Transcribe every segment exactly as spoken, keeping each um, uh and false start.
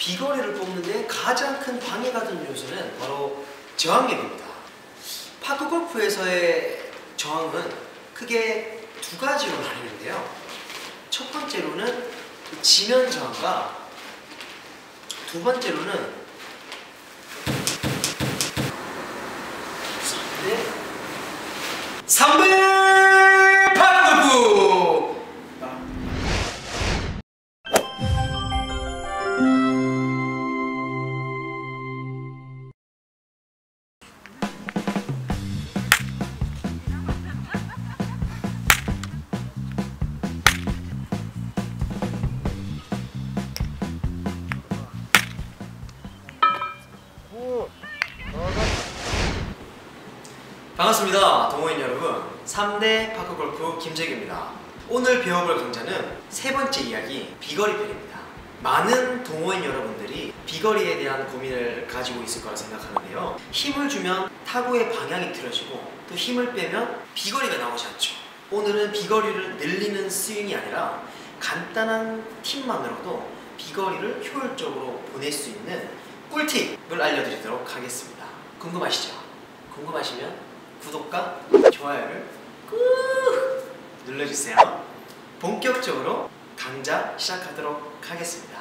비거리를 뽑는데 가장 큰 방해가 되는 요소는 바로 저항력입니다. 파크 골프에서의 저항은 크게 두 가지로 나뉘는데요. 첫 번째로는 지면 저항과 두 번째로는 삼 대 파크 골프! 반갑습니다, 동호인 여러분. 삼 대 파크골프 김재규입니다. 오늘 배워볼 강좌는 세 번째 이야기, 비거리 편입니다. 많은 동호인 여러분들이 비거리에 대한 고민을 가지고 있을 거라 생각하는데요. 힘을 주면 타구의 방향이 틀어지고 또 힘을 빼면 비거리가 나오지 않죠. 오늘은 비거리를 늘리는 스윙이 아니라 간단한 팁만으로도 비거리를 효율적으로 보낼 수 있는 꿀팁을 알려드리도록 하겠습니다. 궁금하시죠? 궁금하시면 구독과 좋아요를 꾹 눌러주세요. 본격적으로 강좌 시작하도록 하겠습니다.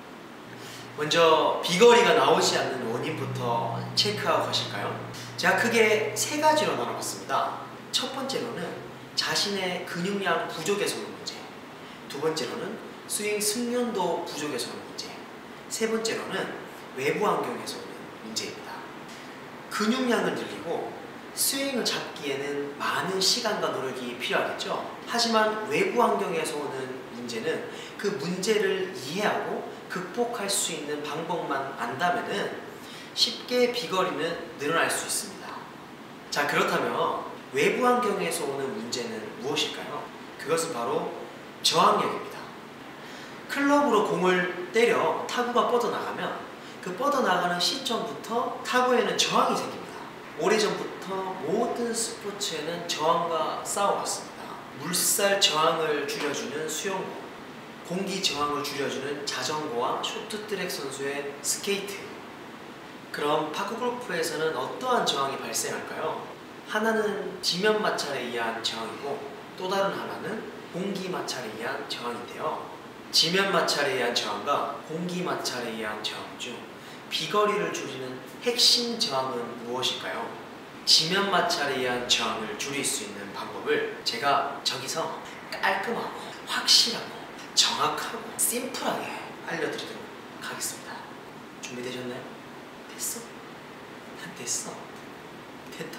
먼저 비거리가 나오지 않는 원인부터 체크하고 가실까요? 제가 크게 세 가지로 나눠봤습니다. 첫 번째로는 자신의 근육량 부족에서 오는 문제, 두 번째로는 스윙 숙련도 부족에서 오는 문제, 세 번째로는 외부 환경에서 오는 문제입니다. 근육량을 늘리고 스윙을 잡기에는 많은 시간과 노력이 필요하겠죠. 하지만 외부 환경에서 오는 문제는 그 문제를 이해하고 극복할 수 있는 방법만 안다면 쉽게 비거리는 늘어날 수 있습니다. 자, 그렇다면 외부 환경에서 오는 문제는 무엇일까요? 그것은 바로 저항력입니다. 클럽으로 공을 때려 타구가 뻗어나가면 그 뻗어나가는 시점부터 타구에는 저항이 생깁니다. 오래전부터 모든 스포츠에는 저항과 싸워왔습니다. 물살 저항을 줄여주는 수영구, 공기 저항을 줄여주는 자전거와 쇼트트랙 선수의 스케이트. 그럼 파크골프에서는 어떠한 저항이 발생할까요? 하나는 지면 마찰에 의한 저항이고 또 다른 하나는 공기 마찰에 의한 저항인데요. 지면 마찰에 의한 저항과 공기 마찰에 의한 저항 중 비거리를 줄이는 핵심 저항은 무엇일까요? 지면 마찰에 의한 저항을 줄일 수 있는 방법을 제가 저기서 깔끔하고 확실하고 정확하고 심플하게 알려드리도록 하겠습니다. 준비되셨나요? 됐어? 난 됐어. 됐다.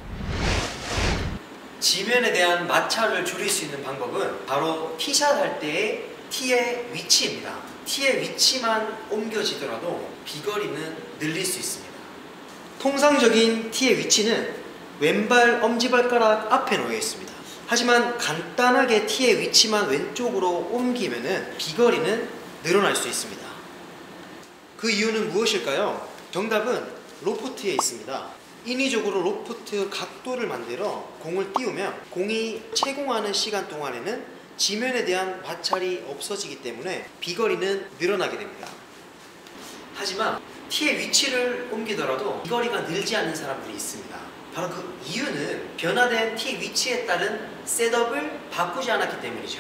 지면에 대한 마찰을 줄일 수 있는 방법은 바로 티샷 할 때의 티의 위치입니다. 티의 위치만 옮겨지더라도 비거리는 늘릴 수 있습니다. 통상적인 티의 위치는 왼발 엄지발가락 앞에 놓여 있습니다. 하지만 간단하게 티의 위치만 왼쪽으로 옮기면 비거리는 늘어날 수 있습니다. 그 이유는 무엇일까요? 정답은 로프트에 있습니다. 인위적으로 로프트 각도를 만들어 공을 띄우면 공이 채공하는 시간 동안에는 지면에 대한 마찰이 없어지기 때문에 비거리는 늘어나게 됩니다. 하지만 티의 위치를 옮기더라도 비거리가 늘지 않는 사람들이 있습니다. 바로 그 이유는 변화된 티 위치에 따른 셋업을 바꾸지 않았기 때문이죠.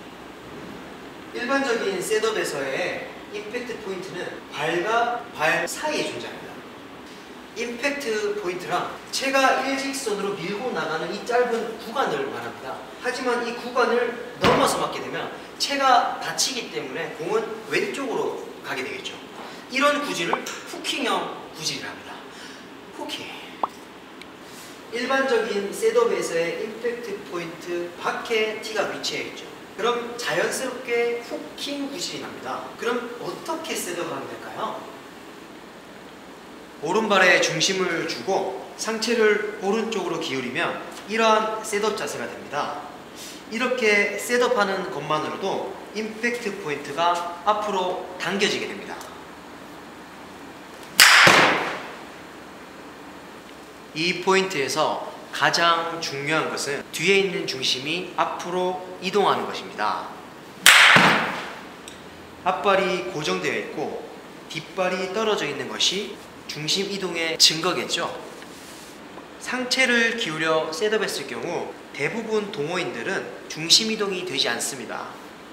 일반적인 셋업에서의 임팩트 포인트는 발과 발 사이에 존재합니다. 임팩트 포인트랑 채가 일직선으로 밀고 나가는 이 짧은 구간을 말합니다. 하지만 이 구간을 넘어서 맞게 되면 채가 닫히기 때문에 공은 왼쪽으로 가게 되겠죠. 이런 구질을 후킹형 구질이랍니다. 후킹. 일반적인 셋업에서의 임팩트 포인트 밖에 티가 위치해 있죠. 그럼 자연스럽게 후킹 구질이 납니다. 그럼 어떻게 셋업을 하면 될까요? 오른발에 중심을 주고 상체를 오른쪽으로 기울이면 이러한 셋업 자세가 됩니다. 이렇게 셋업하는 것만으로도 임팩트 포인트가 앞으로 당겨지게 됩니다. 이 포인트에서 가장 중요한 것은 뒤에 있는 중심이 앞으로 이동하는 것입니다. 앞발이 고정되어 있고 뒷발이 떨어져 있는 것이 중심 이동의 증거겠죠. 상체를 기울여 셋업했을 경우 대부분 동호인들은 중심 이동이 되지 않습니다.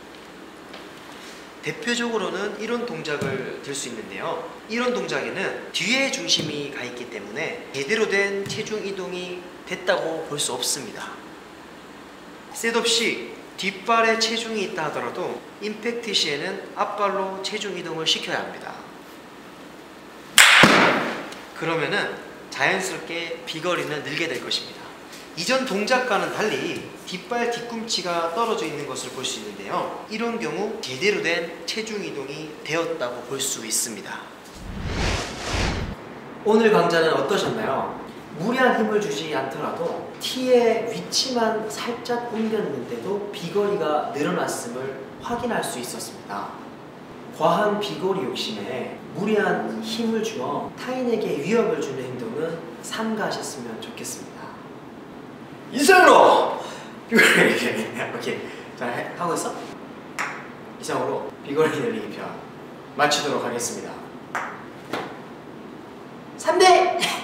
대표적으로는 이런 동작을 들 수 있는데요. 이런 동작에는 뒤에 중심이 가 있기 때문에 제대로 된 체중 이동이 됐다고 볼 수 없습니다. 셋업 시 뒷발에 체중이 있다 하더라도 임팩트 시에는 앞발로 체중 이동을 시켜야 합니다. 그러면은 자연스럽게 비거리는 늘게 될 것입니다. 이전 동작과는 달리 뒷발 뒤꿈치가 떨어져 있는 것을 볼 수 있는데요. 이런 경우 제대로 된 체중 이동이 되었다고 볼 수 있습니다. 오늘 강좌는 어떠셨나요? 무리한 힘을 주지 않더라도 티의 위치만 살짝 옮겼는데도 비거리가 늘어났음을 확인할 수 있었습니다. 과한 비거리 욕심에 무리한 힘을 주어 타인에게 위협을 주는 행동은 삼가하셨으면 좋겠습니다. 이상으로 비거리 이렇게 오케이 자 해, 하고 있어? 이상으로 비거리 늘리기 편 마치도록 하겠습니다. 삼 대